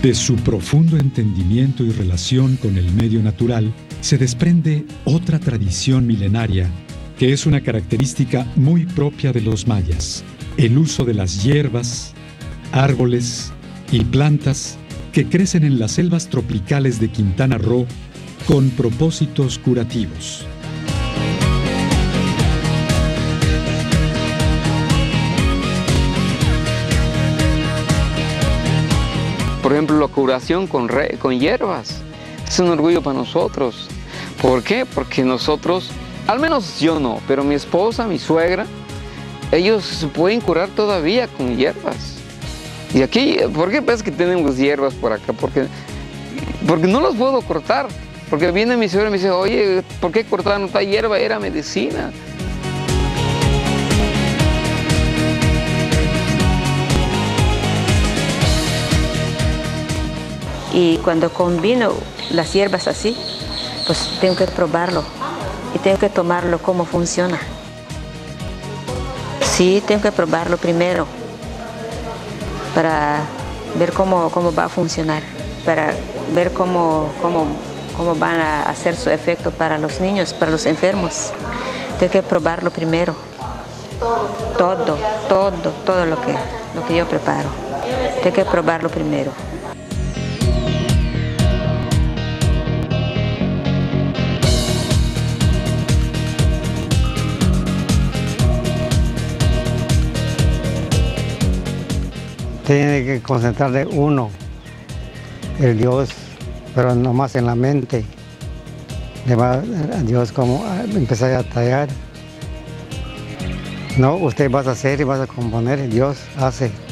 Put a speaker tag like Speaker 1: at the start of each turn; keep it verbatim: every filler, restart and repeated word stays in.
Speaker 1: De su profundo entendimiento y relación con el medio natural, se desprende otra tradición milenaria que es una característica muy propia de los mayas: el uso de las hierbas, árboles y plantas que crecen en las selvas tropicales de Quintana Roo con propósitos curativos.
Speaker 2: Por ejemplo, la curación con, re, con hierbas es un orgullo para nosotros. ¿Por qué? Porque nosotros, al menos yo no, pero mi esposa, mi suegra, ellos se pueden curar todavía con hierbas. Y aquí, ¿por qué ves que tenemos hierbas por acá? Porque, porque no las puedo cortar. Porque viene mi suegra y me dice, oye, ¿por qué cortaron esta hierba? Era medicina.
Speaker 3: Y cuando combino las hierbas así, pues tengo que probarlo y tengo que tomarlo cómo funciona. Sí, tengo que probarlo primero para ver cómo, cómo va a funcionar, para ver cómo, cómo, cómo van a hacer su efecto para los niños, para los enfermos. Tengo que probarlo primero. Todo, todo, todo lo que, lo que yo preparo. Tengo que probarlo primero.
Speaker 4: Tiene que concentrarle uno, el Dios, pero nomás en la mente. Le va a Dios como a empezar a tallar. No, usted va a hacer y va a componer, Dios hace.